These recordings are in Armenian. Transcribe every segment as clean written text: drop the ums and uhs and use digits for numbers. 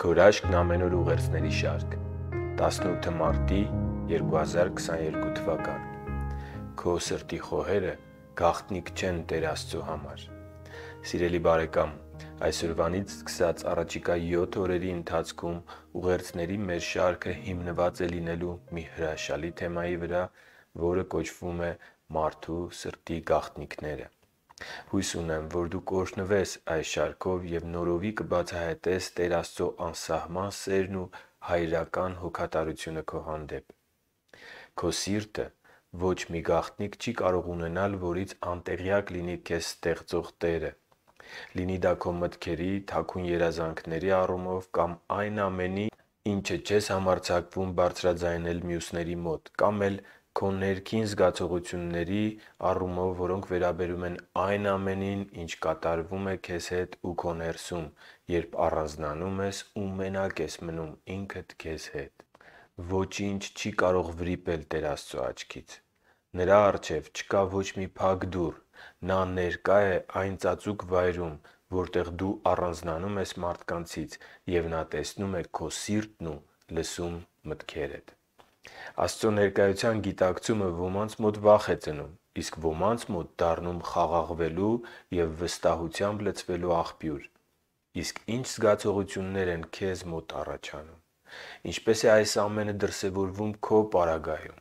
Գորաշկն ամենօր ուղերձների շարք 18 մարտի 2022 թվական Քո սրտի խոհերը գաղտնիք չեն Տեր Աստծո համար։ Սիրելի բարեկամ, այսօրվանից սկսած առաջիկա 7 օրերի ընթացքում ուղերձների մեր շարքը հիմնված է լինելու մի հրաշալի թեմայի վրա, որը կոչվում է մարդու սրտի գաղտնիքները։ Հույս ունեմ, որ դու կօրհնվես այս շարքով և նորովի կբացահայտես Տեր Աստծո անսահման սերն ու հայրական հոգատարությունը քո հանդեպ։ Քո սիրտը ոչ մի գաղտնիք չի կարող ունենալ, որից անտեղյակ լինի քեզ ստեղծող Տերը։ Լինի դա քո մտքերի, թաքուն երազանքների առումով կամ այն ամենի, ինչը չես համարձակվում բարձրաձայնել մյուսների մոտ, կամ էլ քո ներքին զգացողությունների առումով, որոնք վերաբերում են այն ամենին, ինչ կատարվում է քեզ հետ ու քո ներսում, երբ առանձնանում ես ու մենակ ես մնում ինքդ քեզ հետ։ Ոչինչ չի կարող վրիպել Տեր Աստծո աչքից։ Նրա առջև չկա ոչ մի փակ դուռ։ Նա ներկա է այն ծածուկ վայրում, որտեղ դու առանձնանում ես մարդկանցից, և Նա տեսնում է քո սիրտն ու լսում մտքերդ։ Աստծո ներկայության գիտակցումը ոմանց մոտ վախ է ծնում, իսկ ոմանց մոտ դառնում խաղաղվելու և վստահությամբ լցվելու աղբյուր։ Իսկ ինչ զգացողություններ են քեզ մոտ առաջանում։ Ինչպե՞ս է այս ամենը դրսևորվում քո պարագայում։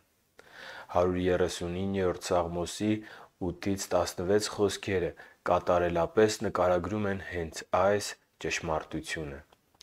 139-րդ Սաղմոսի 8-16 խոսքերը կատարելապես նկարագրում են հենց այս ճշմարտությունը.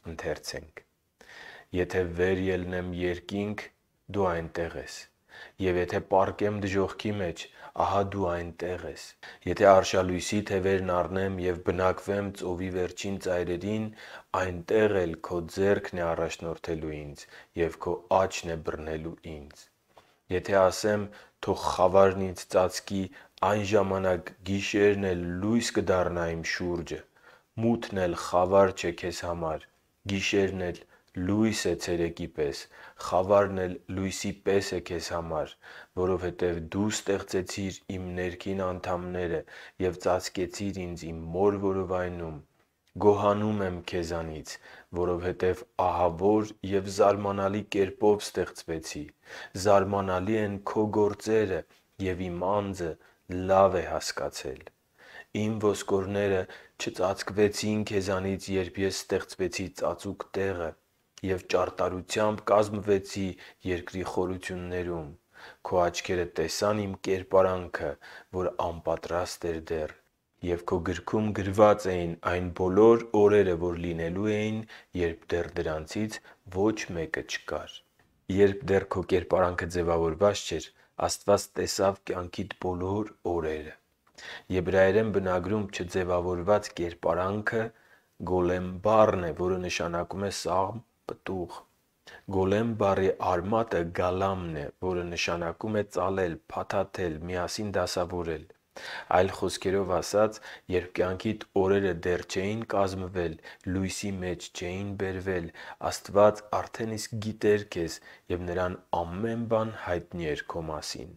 «Եթե վեր ելնեմ երկինք, դու այնտեղ ես, և եթե պառկեմ դժոխքի մեջ, ահա դու այնտեղ ես։ Եթե արշալույսի թևերն առնեմ և բնակվեմ ծովի վերջին ծայրերին, այնտեղ էլ քո ձեռքն է առաջնորդելու ինձ, և քո աջն է բռնելու ինձ։ Եթե ասեմ, թող խավարն ինձ ծածկի, այն ժամանակ գիշերն էլ լույս կդառնա իմ շուրջը։ Մութն էլ խավար չէ քեզ համար, գիշերն էլ լույս է ցերեկի պես, խավարն էլ լույսի պես է քեզ համար, որովհետև դու ստեղծեցիր իմ ներքին անդամները և ծածկեցիր ինձ իմ մոր որովայնում։ Գոհանում եմ քեզանից, որովհետև ահավոր և զարմանալի կերպով ստեղծվեցի։ Զարմանալի են քո գործերը, և իմ անձը լավ է հասկացել։ Իմ ոսկորները չծածկվեցին քեզանից, երբ ես ստեղծվեցի ծածուկ տեղը և ճարտարությամբ կազմվեցի երկրի խորություններում։ Քո աչքերը տեսան իմ կերպարանքը, որ անպատրաստ էր դեռ, և քո գրքում գրված էին այն բոլոր օրերը, որ լինելու էին, երբ դեռ դրանցից ոչ մեկը չկար»։ Երբ դեռ քո կերպարանքը ձևավորված չէր, Աստված տեսավ կյանքիդ բոլոր օրերը։ Եբրայերեն բնագրում «չձևավորված կերպարանքը» գոլեմ բառն է, որը նշանակում է սաղմ, պտուղ։ Գոլեմ բառի արմատը գալամն է, որը նշանակում է ծալել, փաթաթել, միասին դասավորել։ Այլ խոսքերով ասած, երբ կյանքիդ օրերը դեռ չէին կազմվել, լույսի մեջ չէին բերվել, Աստված արդեն իսկ գիտեր քեզ և Նրան ամեն բան հայտնի էր քո մասին։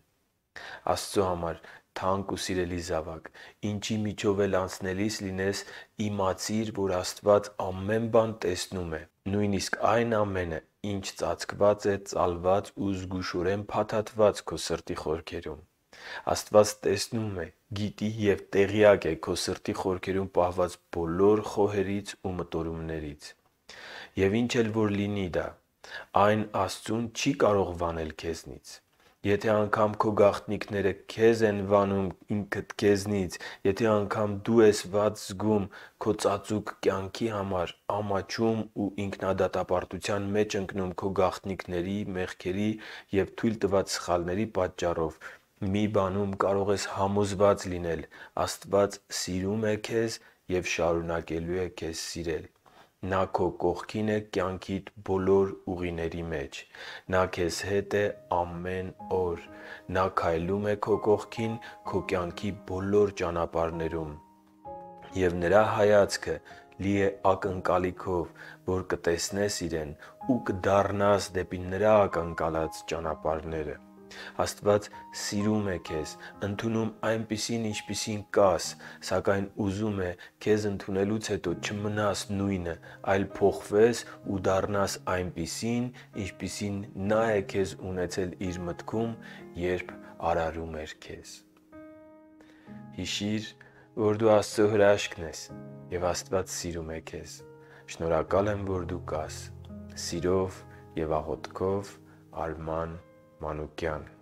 Աստծո համար թանկ ու սիրելի զավակ, ինչի միջով էլ անցնելիս լինես, իմացիր, որ Աստված ամեն բան տեսնում է, նույնիսկ այն ամենը, ինչ ծածկված է, ծալված ու զգուշորեն փաթաթված քո սրտի խորքերում։ Աստված տեսնում է, գիտի և տեղյակ է քո սրտի խորքերում պահված բոլոր խոհերից ու մտորումներից։ Եվ ինչ էլ որ լինի դա, այն Աստծուն չի կարող վանել քեզնից։ Եթե անգամ քո գաղտնիքները քեզ են վանում ինքդ քեզնից, եթե անգամ դու ես վատ զգում քո ծածուկ կյանքի համար, ամաչում ու ինքնադատապարտության մեջ ընկնում քո գաղտնիքների, մեղքերի և թույլ տված սխալների պատճառով, մի բանում կարող ես համոզված լինել՝ Աստված սիրում է քեզ և շարունակելու է քեզ սիրել։ Նա քո կողքին է կյանքիդ բոլոր ուղիների մեջ։ Նա քեզ հետ է ամեն օր։ Նա քայլում է քո կողքին քո կյանքի բոլոր ճանապարհներում։ Եվ Նրա հայացքը լի է ակնկալիքով, որ կտեսնես Իրեն ու կդառնաս դեպի Նրա ակնկալած ճանապարհները։ Աստված սիրում է քեզ, ընդունում այնպիսին, ինչպիսին կաս, սակայն ուզում է քեզ ընդունելուց հետո չմնաս նույնը, այլ փոխվես ու դառնաս այնպիսին, ինչպիսին Նա է քեզ ունեցել Իր մտքում, երբ արարում էր քեզ։ Հիշի՛ր, որ դու Աստծո հրաշքն ես, և Աստված սիրում է քեզ։ Շնորհակալ եմ, որ դու կաս։ Սիրով և աղոթքով Արման Մանուկյան։